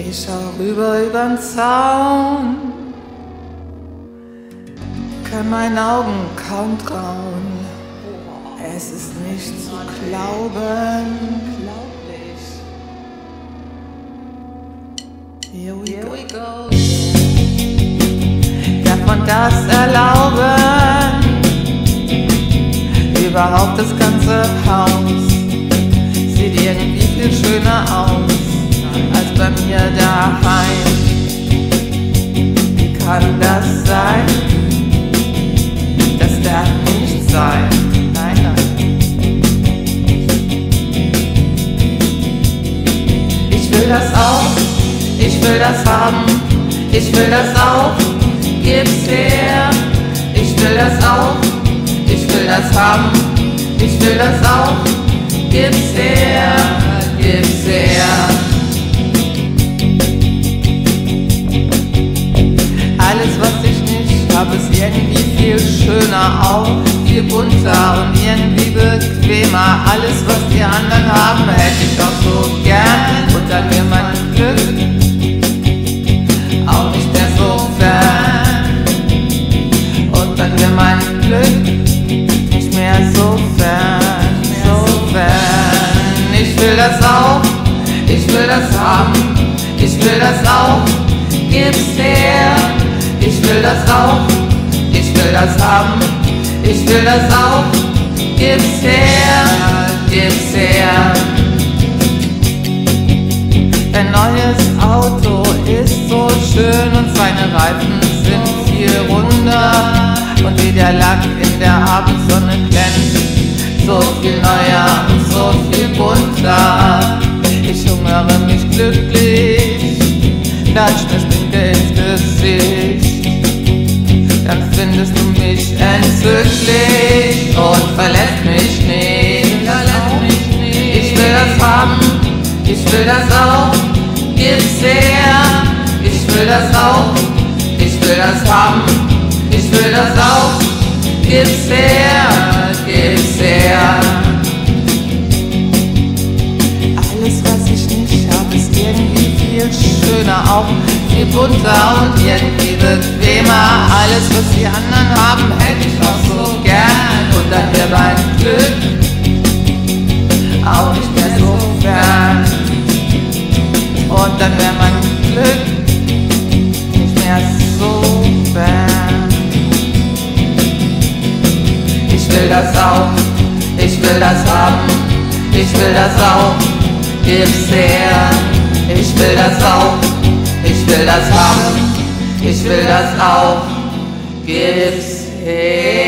Ich schau rüber übern Zaun, kann meinen Augen kaum trauen. Es ist nicht zu glauben. Here we go. Darf man das erlauben? Überhaupt das ganze Haus sieht irgendwie viel schöner aus als bei mir daheim. Wie kann das sein? Das darf nicht sein. Nein, nein. Ich will das auch, ich will das haben, ich will das auch, gib's her. Ich will das auch, ich will das haben, ich will das auch, gib's her, gib's her. Alles, was ich nicht hab, ist irgendwie viel schöner, auch viel bunter und irgendwie bequemer. Alles, was die anderen haben, hätte ich auch so gern. Und dann mir mein Glück auch nicht mehr so fern. Und dann mir mein Glück nicht mehr so fern, so fern. Ich will das auch, ich will das haben, ich will das auch, gib's her. Ich will das auch, ich will das haben, ich will das auch, gib's her, gib's her. Ein neues Auto ist so schön und seine Reifen sind viel runder und wie der Lack in der Abendsonne glänzt, so viel neuer und so viel bunter. Ich hungere mich glücklich, klatsch mir Schminke ins Gesicht. Dann findest du mich entzücklich und verlässt mich nicht. Ich will das haben, ich will das auch, gib's her. Ich will das auch, ich will das haben, ich will das auch, gib's her, gib's her. Alles, was ich nicht hab, ist irgendwie viel schöner, auch viel bunter und irgendwie bequemer. Alles, was die anderen haben, hätte ich auch so gern. Und dann wäre mein Glück auch nicht mehr so fern. Und dann wäre mein Glück nicht mehr so fern. Ich will das auch, ich will das haben, ich will das auch, gib's her. Ich will das auch, ich will das haben, ich will das auch, gib's her.